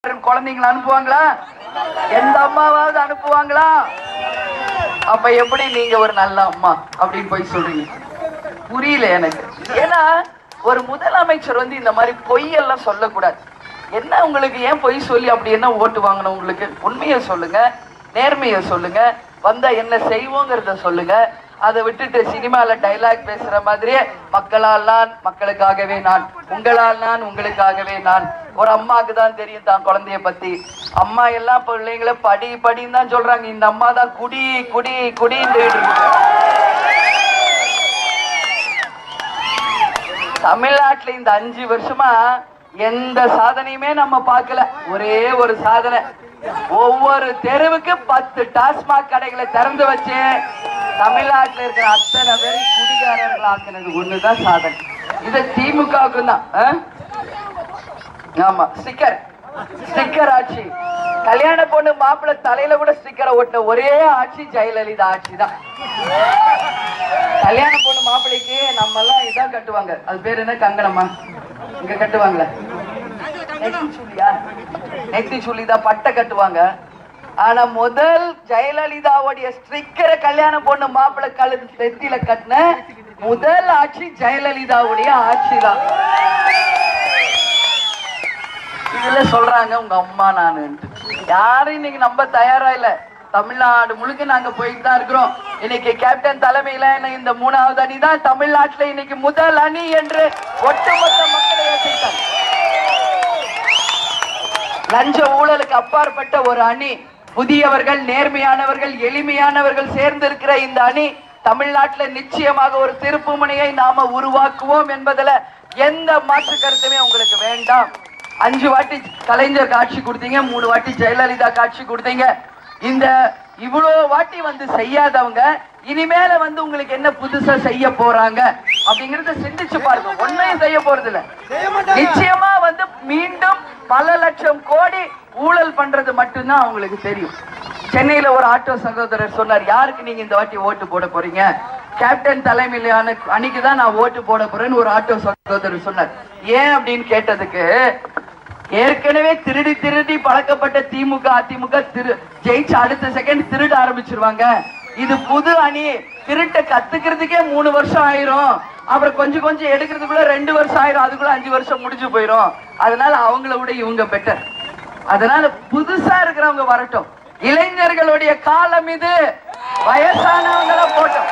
குழந்தைங்களை அனுப்புவாங்களா? எந்த அம்மாவாவது அனுப்புவாங்களா? அப்ப எப்படி நீங்க ஒரு நல்ல அம்மா அப்படின்னு போய் சொல்றீங்க? புரியல எனக்கு. ஏன்னா ஒரு முதலமைச்சர் இந்த மாதிரி பொய்யெல்லாம் சொல்லக்கூடாது. என்ன உங்களுக்கு ஏன் பொய் சொல்லி அப்படி என்ன ஓட்டு வாங்கணும்? உங்களுக்கு உண்மையை சொல்லுங்க, நேர்மையை சொல்லுங்க, வந்தா என்ன செய்வோங்கிறத சொல்லுங்க. அதை விட்டுட்டு சினிமால டைலாக் பேசுற மாதிரியே மக்களால் நான், மக்களுக்காகவே நான், உங்களால் நான், உங்களுக்காகவே நான். ஒரு அம்மாவுக்கு தான் தெரியும் தான் குழந்தைய பத்தி. அம்மா எல்லாம் பிள்ளைங்களை படி படின்னு தான் சொல்றாங்க. இந்த அம்மா தான் குடி குடி குடின்னு. தமிழ்நாட்டுல இந்த 5 வருஷமா எந்த சாதனையுமே நம்ம பார்க்கல. ஒரே ஒரு சாதனை, ஒவ்வொரு தெருவுக்கு 10 டாஸ்மாக் கடைகளை திறந்து வச்சு தமிழ்நாட்டில் இருக்கிற அத்தனை பேரும் குடிகாரர்கள் ஆக்குனது ஒண்ணுதான் சாதனை. இது திமுகவுக்கு தான். ஆமா, ஸ்டிக்கர் ஆட்சி. கல்யாண பொண்ணு மாப்பிள்ளை தலையில கூட ஸ்டிக்கரை ஒட்டின ஒரே ஆட்சி ஜெயலலிதா ஆட்சி தான். கல்யாண பொண்ணு மாப்பிள்ளைக்கு நம்ம எல்லாம் இதான் கட்டுவாங்க, அது பேர் என்ன, கங்கணமா? இங்க கட்டுவாங்களே நெத்தி சுள்ளிதான், பட்டை கட்டுவாங்க. ஆனா முதல் ஜெயலலிதாவுடைய ஸ்டிக்கரை கல்யாண பொண்ணு மாப்பிள்ளை கழுத்து நெத்தியில கட்டின முதல் ஆட்சி ஜெயலலிதாவுடைய ஆட்சி தான். இதுல சொல்றாங்க உங்க அம்மா நானு. யாரும் இன்னைக்கு நம்ப தயாரா இல்ல. தமிழ்நாடு முழுக்க நாங்க போயிட்டு தான் இருக்கிறோம். இன்னைக்கு கேப்டன் தலைமையில இந்த 3வது அணி தான் தமிழ்நாட்டுல இன்னைக்கு முதல் அணி என்று ஒட்டுமொத்த மக்களை ஏற்றிட்டாங்க. லஞ்ச ஊழலுக்கு அப்பாற்பட்ட ஒரு அணி, புதியவர்கள், நேர்மையானவர்கள், எளிமையானவர்கள் சேர்ந்து இருக்கிற இந்த அணி தமிழ்நாட்டுல நிச்சயமாக ஒரு திருப்பு முனையை நாம உருவாக்குவோம் என்பதுல எந்த மாற்று கருத்துமே உங்களுக்கு வேண்டாம். 5 வாட்டி கலைஞர் காட்சி கொடுத்தீங்க, 3 வாட்டி ஜெயலலிதா காட்சி கொடுத்தீங்க. இந்த இவ்வளோ வாட்டி செய்யாதவங்க இனிமேல உங்களுக்கு என்ன புதுசா செய்ய போறாங்க அப்படிங்கறத சிந்திச்சு பாருங்க. ஒன்னையும் செய்ய போறது இல்ல. நிச்சயமா மீண்டும் பல லட்சம் கோடி ஊழல் பண்றது மட்டும்தான் அவங்களுக்கு தெரியும். சென்னையில ஒரு ஆட்டோ சகோதரர் சொன்னார், யாருக்கு நீங்க இந்த வாட்டி ஓட்டு போட போறீங்க? கேப்டன் தலைமையிலான அன்னைக்கு தான் நான் ஓட்டு போட போறேன்னு ஒரு ஆட்டோ சகோதரர் சொன்னார். ஏன் அப்படின்னு கேட்டதுக்கு, ஏற்கனவே திருடி திருடி பழக்கப்பட்ட திமுக அதிமுக ஜெயிச்சு அடுத்த செகண்ட் திருட ஆரம்பிச்சிருவாங்க. இது புது அணி, திருட்ட கத்துக்கிறதுக்கே 3 வருஷம் ஆயிரும், அப்புறம் கொஞ்சம் கொஞ்சம் எடுக்கிறதுக்குள்ள 2 வருஷம் ஆயிரும், அதுக்குள்ள 5 வருஷம் முடிஞ்சு போயிரும். அதனால அவங்கள விட இவங்க பெட்டர். அதனால புதுசா இருக்கிறவங்க வரட்டும். இளைஞர்களுடைய காலம் இது, வயசானவங்கள போட்டோம்.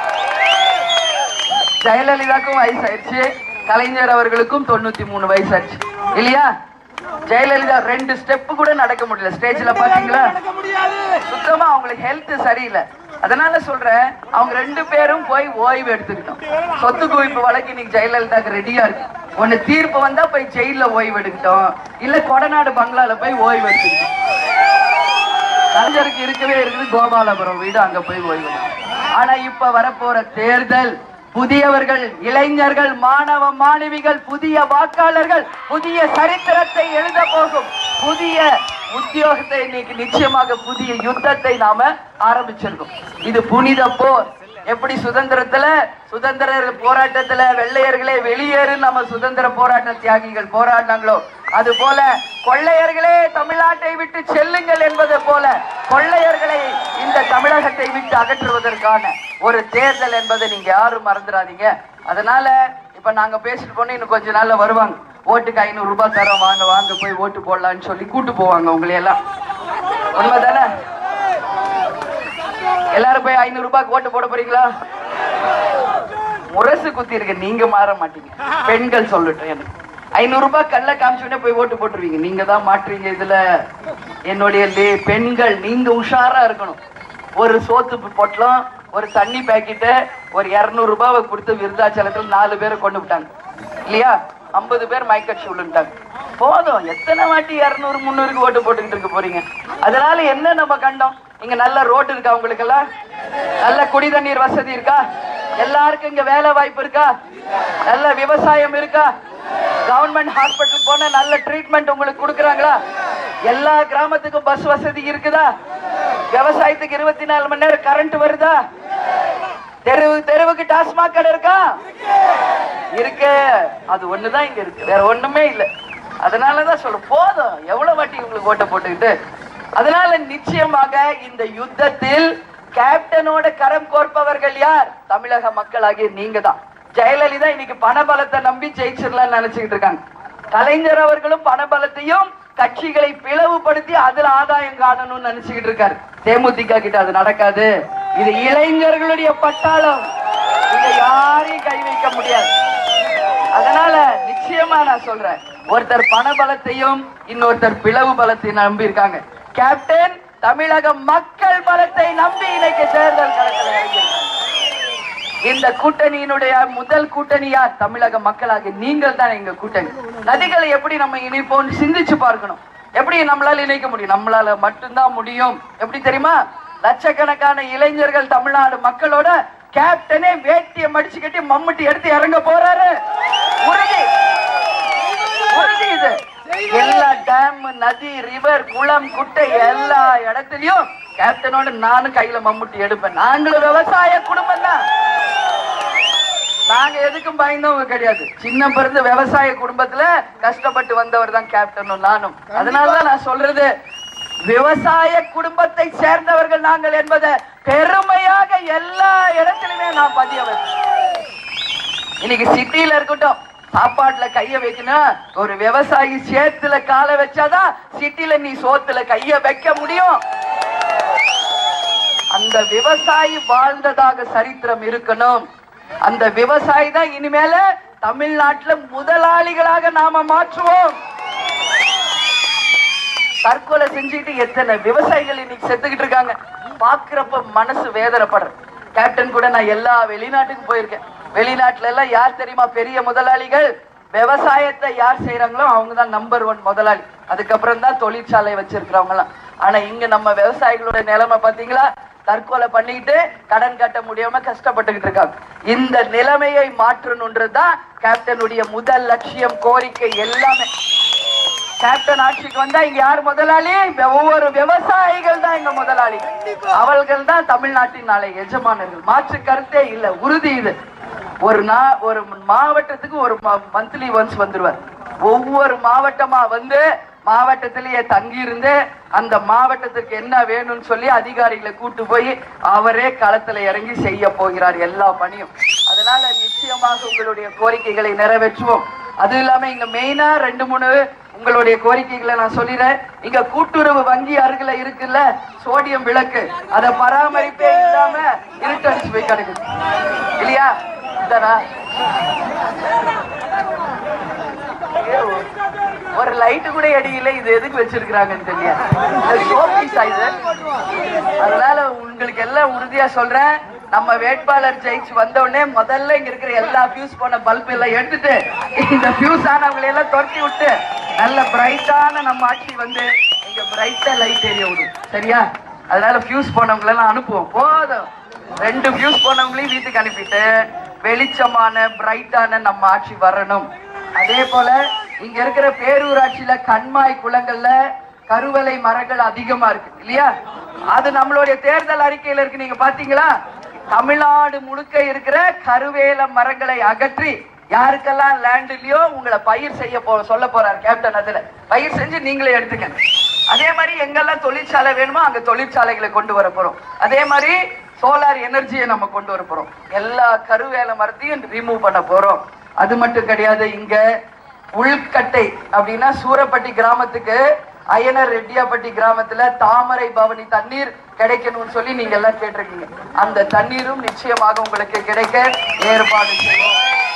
ஜெயலலிதாக்கும் வயசாயிடுச்சு, கலைஞர் அவர்களுக்கும் 93 வயசாச்சு இல்லையா? ஜெயலலிதா 2 ஸ்டெப் கூட நடக்க முடியல ஸ்டேஜ்ல, பாத்தீங்களா? சுத்தமா அவங்களுக்கு ஹெல்த் சரியில்லை. அதனால சொல்றேன், அவங்க 2 பேரும் போய் ஓய்வு எடுத்துக்கிட்டோம். சொத்து குவிப்பு வழக்கு இன்னைக்கு ஜெயலலிதாக்கு ரெடியா இருக்கு. ஒண்ணு தீர்ப்பு வந்தா போய் ஜெயில ஓய்வு எடுக்கிட்டோம், இல்ல கொடநாடு பங்களால போய் ஓய்வு எடுத்துக்கிட்டோம். கலைஞருக்கு இருக்கவே இருக்குது கோபாலபுரம் வீடு, அங்க போய் ஓய்வு. ஆனா இப்ப வரப்போற தேர்தல், புதியவர்கள், இளைஞர்கள், மாணவ மாணவிகள், புதிய வாக்காளர்கள் புதிய சரித்திரத்தை எழுத போகும் புதிய உத்தியோகத்தை இன்னைக்கு நிச்சயமாக புதிய யுத்தத்தை நாம ஆரம்பிச்சிருக்கோம். இது புனித போர். எப்படி சுதந்திர போராட்டத்துல வெள்ளையர்களே வெளியேறு நம்ம சுதந்திர போராட்ட தியாகிகள் போராடினாங்களோ, அது போல கொள்ளையர்களே தமிழ்நாட்டை விட்டு செல்லுங்கள் என்பது போல கொள்ளையர்களை இந்த தமிழகத்தை விட்டு அகற்றுவதற்கான ஒரு தேர்தல் என்பதை நீங்க யாரும் மறந்துடாதீங்க. அதனால இப்ப நாங்க பேசிட்டு போனோம், இன்னும் கொஞ்ச நாள்ல வருவாங்க. ஓட்டுக்கு 500 ரூபாய் தரோம், வாங்க வாங்க போய் ஓட்டு போடலான்னு சொல்லி கூட்டு போவாங்க உங்களை எல்லாம். உண்மைதானே? எல்லாரும் போய் 500 ரூபாய்க்கு ஓட்டு போட போறீங்களா? முரசு குத்தி இருக்கு, நீங்க மாற மாட்டீங்க. பெண்கள் சொல்லட்டும், எனக்கு 500 ரூபாய் கல்ல காமிச்சுட்டே போய் ஓட்டு போட்டுருவீங்க. நீங்க தான் மாற்றீங்க. இதுல என்னுடைய பெண்கள் நீங்க உஷாரா இருக்கணும். ஒரு சோத்து பொட்டலம், ஒரு தண்ணி பாக்கெட்டு, ஒரு 200 ரூபாவை கொடுத்து விருதாச்சலத்தில் 4 பேரை கொண்டு விட்டாங்க இல்லையா? 50 பேர் மயக்கடிச்சு விழுந்துட்டாங்க. போதும், எத்தனை வாட்டி 200 300க்கு ஓட்டு போட்டுக்கிட்டு இருக்க போறீங்க? அதனால என்ன நம்ம கண்டோம்? இங்க நல்ல ரோடு இருக்கா? உங்களுக்கு எல்லாம் நல்ல குடி தண்ணீர் வசதி இருக்கா? எல்லாருக்கும் இங்க வேலை வாய்ப்பு இருக்கா? நல்ல விவசாயம் இருக்கா? கவர்மெண்ட் ஹாஸ்பிட்டல் போன நல்ல ட்ரீட்மெண்ட் உங்களுக்கு கொடுக்குறாங்களா? எல்லா கிராமத்துக்கும் பஸ் வசதி இருக்குதா? விவசாயத்துக்கு 24 மணி நேரம் கரண்ட் வருதா? தெருவுக்கு டாஸ்மாக் கடை இருக்கா? இருக்கு. அது ஒண்ணுதான் இங்க இருக்கு, வேற ஒண்ணுமே இல்ல. அதனாலதான் சொல்ல போதும், எவ்வளவு வாட்டி உங்களுக்கு ஓட்ட போட்டுக்கிட்டு. அதனால நிச்சயமாக இந்த யுத்தத்தில் கேப்டனோட கரம் கோர்ப்பவர்கள் யார்? தமிழக மக்களாகிய நீங்க தான். ஜெயலலிதா இன்னைக்கு பணபலத்தை நம்பி ஜெயிச்சிடலாம் நினைச்சுக்கிட்டு இருக்காங்க. கலைஞர் அவர்களும் பணபலத்தையும் கட்சிகளை பிளவுபடுத்தி அதுல ஆதாயம் காணணும்னு நினைச்சுக்கிட்டு இருக்காரு. தேமுதிக கிட்ட அது நடக்காது. இது இளைஞர்களுடைய பட்டாளம், இங்க யாரையும் கை வைக்க முடியாது. அதனால நிச்சயமா நான் சொல்றேன், ஒருத்தர் பணபலத்தையும் இன்னொருத்தர் பிளவு பலத்தை நம்பி இருக்காங்க. கேப்டன் தமிழக மக்கள் பலத்தை நம்பி இன்னைக்கு தேர்தல் களத்தில் இறங்கியிருக்காங்க. இந்த கூட்டணியினுடைய முதல் கூட்டணி யார்? தமிழக மக்களாக நீங்கள் தான் எங்க கூட்டணி. நதிகளை எப்படி நம்ம இணைப்போம் சிந்திச்சு பார்க்கணும். எப்படி நம்மளால இணைக்க முடியும்? நம்மளால மட்டும்தான் முடியும். எப்படி தெரியுமா? லட்சக்கணக்கான இளைஞர்கள் தமிழ்நாடு மக்களோட கேப்டனே வேட்டியை மடிச்சு கட்டி மம்முட்டி எடுத்து இறங்க போறாரு. உறுதி உறுதி. இது எல்லா டேம், நதி, ரிவர், குளம், குட்டை எல்லா இடத்துலயும் கேப்டனோட நானும் கையில மம்முட்டி எடுப்பேன். நாங்களும் விவசாய குடும்பம் தான். நாங்க எதுக்கும் பயந்தவங்க கிடையாது. சின்ன பிறந்த விவசாய குடும்பத்துல கஷ்டப்பட்டு வந்தவர் தான் கேப்டனும் நானும். அதனாலதான் நான் சொல்றது, விவசாய குடும்பத்தை சேர்ந்தவர்கள் நாங்கள் என்பதை பெருமையாக எல்லா இடத்திலுமே நான் பதிய வைப்பேன். இன்னைக்கு சிட்டியில இருக்கட்டும், சாப்பாட்டுல கைய வைக்கணும், ஒரு விவசாயி சேத்துல காலை வச்சாதான் சிட்டில நீ சோத்துல கைய வைக்க முடியும். அந்த விவசாயி வாழ்ந்ததாக சரித்திரம் இருக்கணும். அந்த விவசாயி தான் இனிமேல தமிழ்நாட்டுல முதலாளிகளாக நாம மாற்றுவோம். தற்கொலை செஞ்சுட்டு எத்தனை விவசாயிகள் இன்னைக்கு செத்துக்கிட்டு இருக்காங்க. பாக்குறப்ப மனசு வேதனைப்படுற. கேப்டன் கூட நான் எல்லா வெளிநாட்டுக்கும் போயிருக்கேன். வெளிநாட்டுல எல்லாம் யார் தெரியுமா பெரிய முதலாளிகள்? விவசாயத்தை யார் செய்யறாங்களோ அவங்க தான் நம்பர் 1 முதலாளி. அதுக்கப்புறம் தான் தொழிற்சாலை வச்சிருக்கிறவங்க எல்லாம். ஆனா இங்க நம்ம விவசாயிகளோட நிலைமை பாத்தீங்களா? தற்கொலை பண்ணிக்கிட்டு கடன் கட்ட முடியாம கஷ்டப்பட்டுக்கிட்டு இருக்காங்க. இந்த நிலைமையை மாற்றணும்ன்றதுதான் கேப்டனுடைய முதல் லட்சியம், கோரிக்கை எல்லாமே. கேப்டன் ஆட்சிக்கு வந்தா இங்க யார் முதலாளி? ஒவ்வொரு விவசாயிகள் தான் இங்க முதலாளிகள். அவர்கள் தான் தமிழ்நாட்டின் நாளை எஜமானர்கள். மாற்று கருத்தே இல்ல. உறுதி இது. ஒரு மாவட்டத்துக்கு ஒரு மந்த்லி ஒன்ஸ் வந்துருவார். ஒவ்வொரு மாவட்டமா வந்து மாவட்டத்திலேயே தங்கி இருந்து அந்த மாவட்டத்துக்கு என்ன வேணும்னு சொல்லி அதிகாரிகளை கூட்டு போய் அவரே களத்துல இறங்கி செய்ய போகிறார் எல்லா பணியும். அதனால நிச்சயமாக உங்களுடைய கோரிக்கைகளை நிறைவேற்றுவோம். அது இல்லாம இங்க மெயினா 2-3 உங்களுடைய கோரிக்கைகளை நான் சொல்லிடுறேன். இங்க கூட்டுறவு வங்கி அருகில இருக்குல்ல சோடியம் விளக்கு, அதை பராமரிப்பே இல்லாம இருட்டடிச்சு போய் கிடக்குது இல்லையா? ஒரு லைட்டு கூட எடியில. இது எதுக்கு வச்சிருக்காங்கன்னு தெரியாது. அதனால உங்களுக்கு எல்லாம் உறுதியா சொல்றேன், நம்ம வேட்பாளர் ஜெயிச்சு வந்த உடனே முதல்ல இங்க இருக்கிற எல்லா ஃபியூஸ் போன பல்ப் எல்லாம் எடுத்துட்டு இந்த ஃபியூஸ் ஆனவங்களை எல்லாம் துரத்தி விட்டு நல்ல பிரைட்டான நம்ம ஆட்சி வந்து இங்க பிரைட்டா லைட் எரிய விடும். சரியா? அதனால ஃபியூஸ் போனவங்களை எல்லாம் அனுப்புவோம். போதும், 2 ஃபியூஸ் போனவங்களையும் வீட்டுக்கு அனுப்பிட்டு வெளிச்சமான பிரைட்டான நம்ம ஆட்சி வரணும். அதே போல இங்க இருக்கிற பேரூராட்சியில கண்மாய் குளங்கள்ல கருவலை மரங்கள் அதிகமா இருக்கு இல்லையா? அது நம்மளுடைய தேர்தல் அறிக்கையில இருக்கு. நீங்க பாத்தீங்களா? தமிழ்நாடு முழுக்க இருக்கிற கருவேல மரங்களை அகற்றி யாருக்கெல்லாம் லேண்ட் இல்லையோ உங்களை பயிர் செய்ய சொல்ல போறாரு கேப்டன். அதுல பயிர் செஞ்சு நீங்களே எடுத்துங்க. அதே மாதிரி எங்கெல்லாம் தொழிற்சாலை வேணுமோ அங்க தொழிற்சாலைகளை கொண்டு வர போறோம். அதே மாதிரி சோலார் எனர்ஜியை நம்ம கொண்டு வர போறோம். எல்லா கருவேல மரத்தையும் ரிமூவ் பண்ண போறோம். அது மட்டும் கிடையாது, இங்க உள்கட்டை அப்படின்னா சூரப்பட்டி கிராமத்துக்கு அய்யனர் ரெட்டியாப்பட்டி கிராமத்துல தாமரை பவனி தண்ணீர் கிடைக்கணும்னு சொல்லி நீங்க எல்லாம் கேட்டிருக்கீங்க. அந்த தண்ணீரும் நிச்சயமாக உங்களுக்கு கிடைக்க ஏற்பாடு செய்யும்.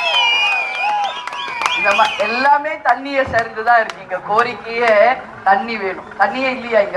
எல்லாமே தண்ணியை சேர்ந்துதான் இருக்கீங்க. கோரிக்கையே தண்ணி வேணும். தண்ணியே இல்லையா? இங்க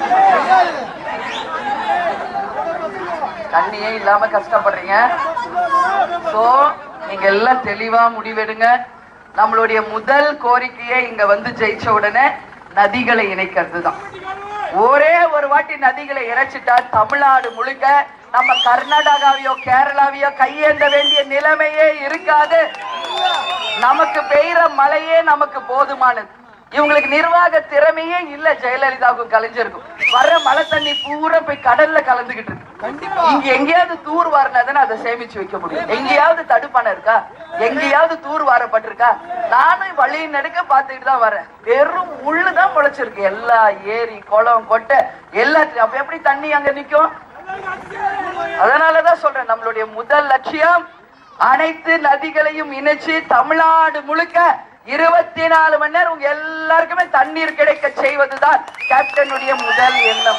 தண்ணியே இல்லாம கஷ்டப்படுறீங்க. சோ நீங்க எல்லாம் தெளிவா முடிவெடுங்க. நம்மளுடைய முதல் கோரிக்கையை இங்க வந்து ஜெயிச்ச உடனே நதிகளை இணைக்கிறது தான். ஒரே ஒரு வாட்டி நதிகளை இறைச்சிட்டா தமிழ்நாடு முழுக்க நம்ம கர்நாடகாவையோ கேரளாவையோ கையேந்த வேண்டிய நிலைமையே இருக்காது. நமக்கு பெய்கிற மழையே நமக்கு போதுமானது. இவங்களுக்கு நிர்வாக திறமையே இல்ல. ஜெயலலிதாவுக்கும் கலைஞருக்கும் வர மழை தண்ணி பூரா போய் கடல்ல கலந்துகிட்டு இருக்கு. இங்க எங்கேயாவது தூர் வாரினாதானே அதை சேமிச்சு வைக்க முடியும். எங்கேயாவது தடுப்பான இருக்கா? எங்கேயாவது தூர் வாரப்பட்டிருக்கா? நானும் வழி நடுக்க பாத்துக்கிட்டு தான் வரேன். வெறும் முள்ளுதான் முளைச்சிருக்கு. எல்லா ஏரி குளம் கொட்டை எல்லாத்துலயும். அப்ப எப்படி தண்ணி அங்க நிக்கும்? அதனாலதான் சொல்றேன், நம்மளுடைய முதல் லட்சியம் அனைத்து நதிகளையும் இணைச்சு தமிழ்நாடு முழுக்க 24 மணி நேரம் உங்க எல்லாருக்குமே தண்ணீர் கிடைக்க செய்வதுதான் கேப்டனுடைய முதல் எண்ணம்.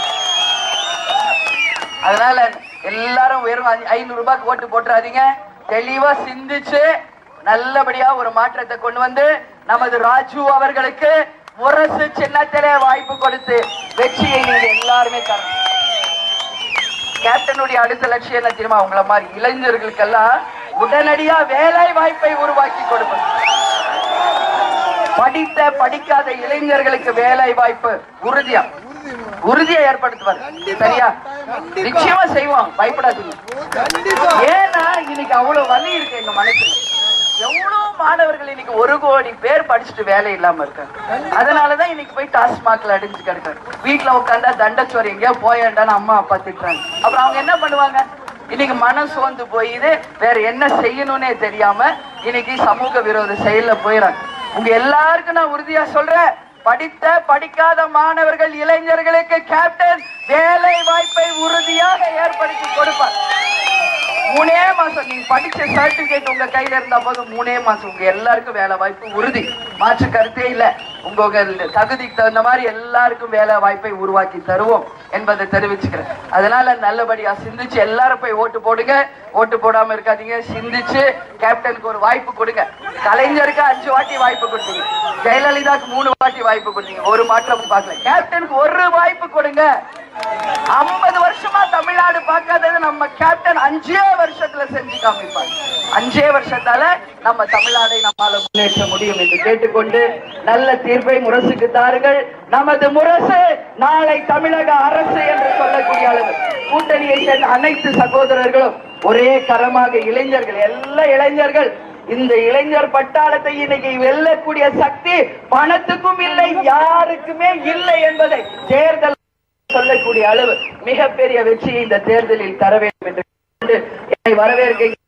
அதனால எல்லாரும் வெறும் 500 ரூபாய்க்கு ஓட்டு போட்டுறாதீங்க. தெளிவா சிந்திச்சு நல்லபடியா ஒரு மாற்றத்தை கொண்டு வந்து நமது ராஜு அவர்களுக்கு முரசு சின்னத்திலே வாய்ப்பு கொடுத்து வெற்றியை நீங்க எல்லாருமே தரணும். கேப்டனுடைய அடுத்த லட்சியம் என்ன தெரியுமா? உங்களை மாதிரி இளைஞர்களுக்கெல்லாம் உடனடியா வேலை வாய்ப்பை உருவாக்கி கொடுப்பது. படித்த படிக்காத இளைஞர்களுக்கு வேலை வாய்ப்பு உறுதியா ஏற்படுத்துவார். சரியா? நிச்சயமா செய்வோம், பயப்படாதீங்க. ஏன்னா இன்னைக்கு அவ்வளவு வலி இருக்கு எங்க மனசுல. எவ்வளவு மாணவர்கள் இன்னைக்கு 1 கோடி பேர் படிச்சுட்டு வேலை இல்லாம இருக்காங்க. அதனாலதான் இன்னைக்கு போய் டாஸ்மாக்ல அடிச்சு கிடக்காரு. வீட்டுல உட்காந்தா தண்டச்சோறு எங்கேயா போயேண்டான்னு அம்மா அப்பா திட்டுறாங்க. அப்புறம் அவங்க என்ன பண்ணுவாங்க? இன்னைக்கு மனம் சோர்ந்து போயிது, வேற என்ன செய்யணும்னே தெரியாம இன்னைக்கு சமூக விரோத செயல்ல போயிறாங்க. உங்க எல்லாருக்கும் நான் உறுதியா சொல்றேன், படித்த படிக்காத மாணவர்கள் இளைஞர்களுக்கு கேப்டன் வேலை வாய்ப்பை உறுதியாக ஏற்படுத்தி கொடுப்பார். 3 மாசம் நீங்க படிச்ச சர்டிபிகேட் உங்க கையில இருந்தா போதும். 3 மாசம் உங்க எல்லாருக்கும் வேலை வாய்ப்பு உறுதி. மாற்று கருத்தே இல்ல. உங்க தகுதிக்கு தகுந்த மாதிரி எல்லாருக்கும் வேலை வாய்ப்பை உருவாக்கி தருவோம் என்பதை தெரிவிச்சுக்கிறேன். அதனால நல்லபடியா சிந்திச்சு எல்லாரும் போய் ஓட்டு போடுங்க. ஓட்டு போடாம இருக்காதீங்க. சிந்திச்சு கேப்டனுக்கு ஒரு வாய்ப்பு கொடுங்க. கலைஞருக்கு 5 வாட்டி வாய்ப்பு கொடுத்தீங்க, ஜெயலலிதாக்கு 3 வாட்டி வாய்ப்பு கொடுத்தீங்க, ஒரு மாற்றம் பார்க்கல. கேப்டனுக்கு ஒரு வாய்ப்பு கொடுங்க. 50 வருஷமா தமிழ்நாடு பார்க்காதது நம்ம கேப்டன் 5 வருஷத்துல செஞ்சு காமிப்பார். 5 வருஷத்தால நம்ம தமிழ்நாடை நம்மால முன்னேற்ற முடியும் என்று கேட்டுக்கொண்டு நல்ல தீர்ப்பை முரசுக்கு தாருங்கள். நமது முரசு நாளை தமிழக அரசு என்று சொல்லக்கூடிய அளவு கூட்டணியை சேர்ந்த அனைத்து சகோதரர்களும் ஒரே கரமாக இளைஞர்கள், எல்லா இளைஞர்கள், இந்த இளைஞர் பட்டாளத்தை இன்னைக்கு வெல்லக்கூடிய சக்தி பணத்துக்கும் இல்லை, யாருக்குமே இல்லை என்பதை தேர்தல் சொல்லக்கூடிய அளவு மிகப்பெரிய வெற்றியை இந்த தேர்தலில் தர வேண்டும் என்று வரவேற்க